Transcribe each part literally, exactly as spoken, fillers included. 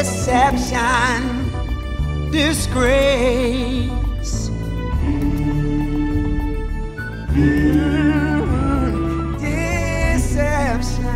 deception, disgrace. Mm, deception.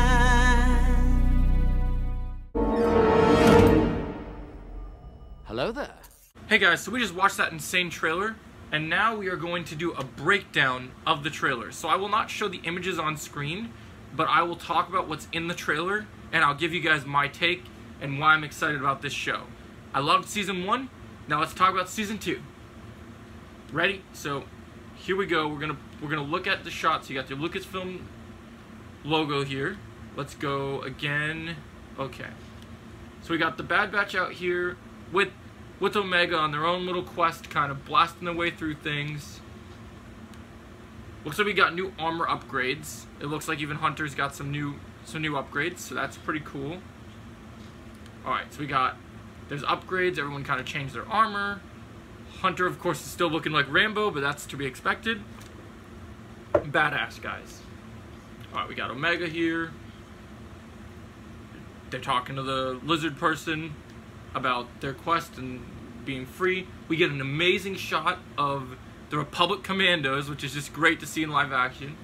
Hello there. Hey guys, so we just watched that insane trailer, and now we are going to do a breakdown of the trailer. So I will not show the images on screen, but I will talk about what's in the trailer, and I'll give you guys my take and why I'm excited about this show. I loved season one, now let's talk about season two. Ready? So here we go. We're gonna we're gonna look at the shots. You got the Lucasfilm logo here. Let's go again. Okay. So we got the Bad Batch out here with with Omega on their own little quest, kind of blasting their way through things. Looks like we got new armor upgrades. It looks like even Hunter's got some new some new upgrades, so that's pretty cool. Alright, so we got, there's upgrades, everyone kind of changed their armor. Hunter, of course, is still looking like Rambo, but that's to be expected. Badass, guys. Alright, we got Omega here. They're talking to the lizard person about their quest and being free. We get an amazing shot of the Republic Commandos, which is just great to see in live action.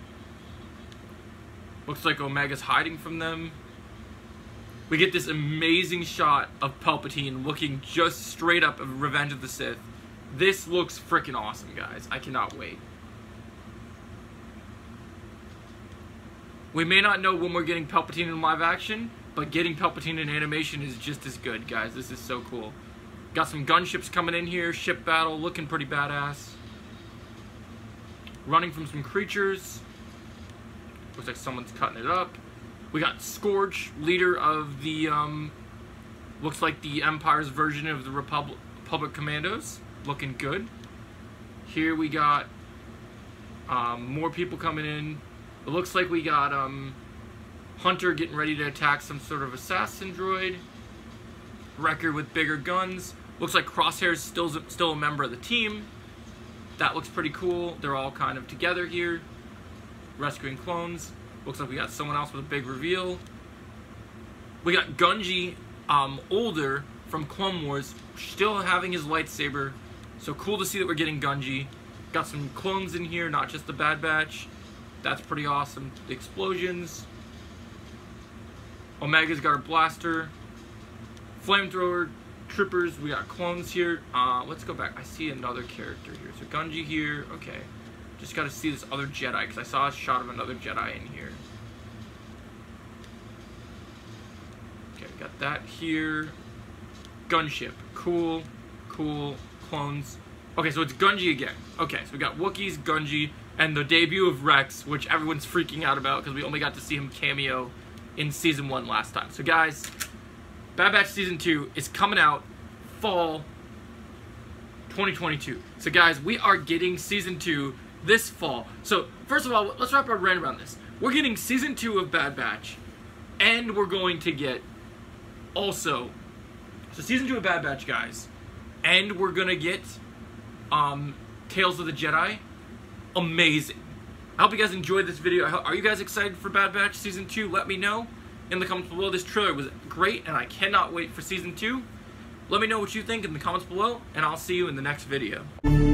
Looks like Omega's hiding from them. We get this amazing shot of Palpatine looking just straight up of Revenge of the Sith. This looks freaking awesome, guys. I cannot wait. We may not know when we're getting Palpatine in live action, but getting Palpatine in animation is just as good, guys. This is so cool. Got some gunships coming in here. Ship battle looking pretty badass. Running from some creatures. Looks like someone's cutting it up. We got Scourge, leader of the, um, looks like the Empire's version of the Republic, Republic Commandos. Looking good. Here we got um, more people coming in. It looks like we got um, Hunter getting ready to attack some sort of assassin droid. Wrecker with bigger guns. Looks like Crosshair's still, still a member of the team. That looks pretty cool. They're all kind of together here. Rescuing clones. Looks like we got someone else with a big reveal. We got Gungi, um, older from Clone Wars, still having his lightsaber. So cool to see that we're getting Gungi. Got some clones in here, not just the Bad Batch. That's pretty awesome. The explosions. Omega's got her blaster. Flamethrower, troopers. We got clones here. Uh, let's go back. I see another character here. So Gungi here. Okay. Just got to see this other Jedi, because I saw a shot of another Jedi in here. Okay, got that here. Gunship. Cool. Cool. Clones. Okay, so it's Gungi again. Okay, so we got Wookiees, Gungi, and the debut of Rex, which everyone's freaking out about, because we only got to see him cameo in Season one last time. So guys, Bad Batch Season two is coming out fall twenty twenty-two. So guys, we are getting Season two this fall. So, first of all, let's wrap our brain around this. We're getting Season two of Bad Batch, and we're going to get also, so Season two of Bad Batch, guys, and we're going to get um, Tales of the Jedi. Amazing. I hope you guys enjoyed this video. Are you guys excited for Bad Batch Season two? Let me know in the comments below. This trailer was great, and I cannot wait for Season two. Let me know what you think in the comments below, and I'll see you in the next video.